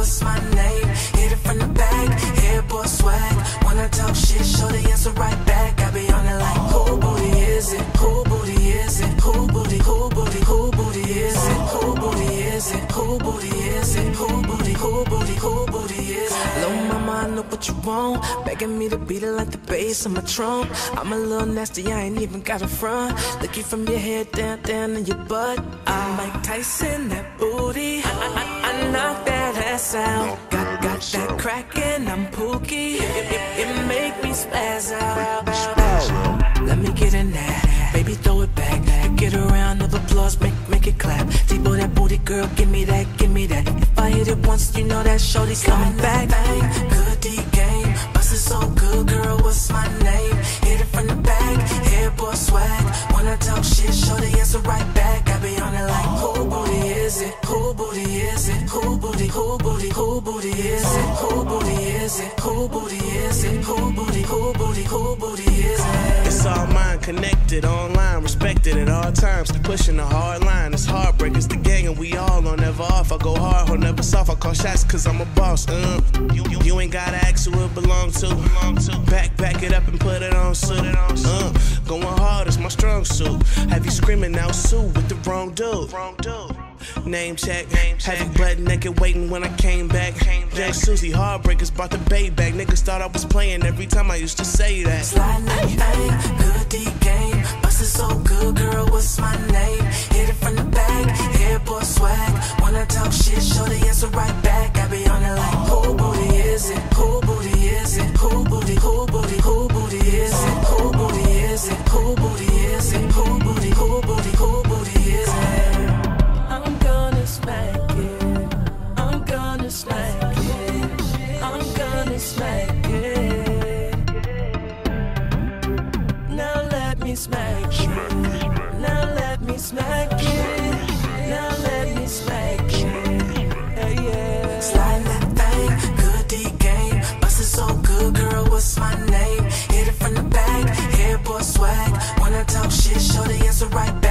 what's my name? Hit it from the back, hair boy swag. When I talk shit, shorty answer right back. I be on it like, who booty is it? Who booty is it? Who booty, who booty, who booty is it? Who booty is it? Who booty is it? Who booty, who booty, who booty is it? Little mama, I know what you want, begging me to beat it like the bass on my trunk. I'm a little nasty, I ain't even got a front. Looking from your head down, down in your butt. I'm Mike Tyson, that booty. I knock that ass out. Got that crackin', I'm Pookie. It make me spaz out. Let me get in there, baby, throw it back. Get around, of applause, make it clap. T-boy, that booty, girl, give me that, give me that. If I hit it once, you know that shorty's coming back. Bang, good D game, bustin' so good, girl, what's my name? Hit it from the back, hair boy swag. When I talk shit, shorty answer right back. I be on it like, who booty is it? Who booty is it? Who booty, who booty, who booty is it? Who booty is it? Who booty is it? Who booty, who booty, who booty is it? It's all mine, connected, online, respected at all times. Pushing the hard line, it's heartbreak, it's the gang and we all on, never off. I go hard, hold never soft, I call shots cause I'm a boss. You ain't gotta ask who it belong to. Back it up and put it on suit. Going hard is my strong suit. Have you screaming out Sue with the wrong dude? Name check, have you butt naked waiting when I came back. Young Susie, heartbreakers brought the bay back. Niggas thought I was playing every time I used to say that. Sliding that thing, good D game, bustin' so good, girl, what's my name? Hit it from the back, hair boy swag. When I talk shit, shorty answer right back. I be on it like, who booty is it? Who booty is it? Who booty, who booty, who booty is it? Who booty is it? Who booty is it? Who booty, who booty, who booty is it? I'm gonna smack it. I'm gonna smack it. I'm gonna smack it. Now let me smack it. Now let me smack it. Now let me smack it. Yeah. Sliding that thing, good D game, bustin' so good, girl, what's my name? Hit it from the back, hair boy swag. When I talk shit, shorty answer right back.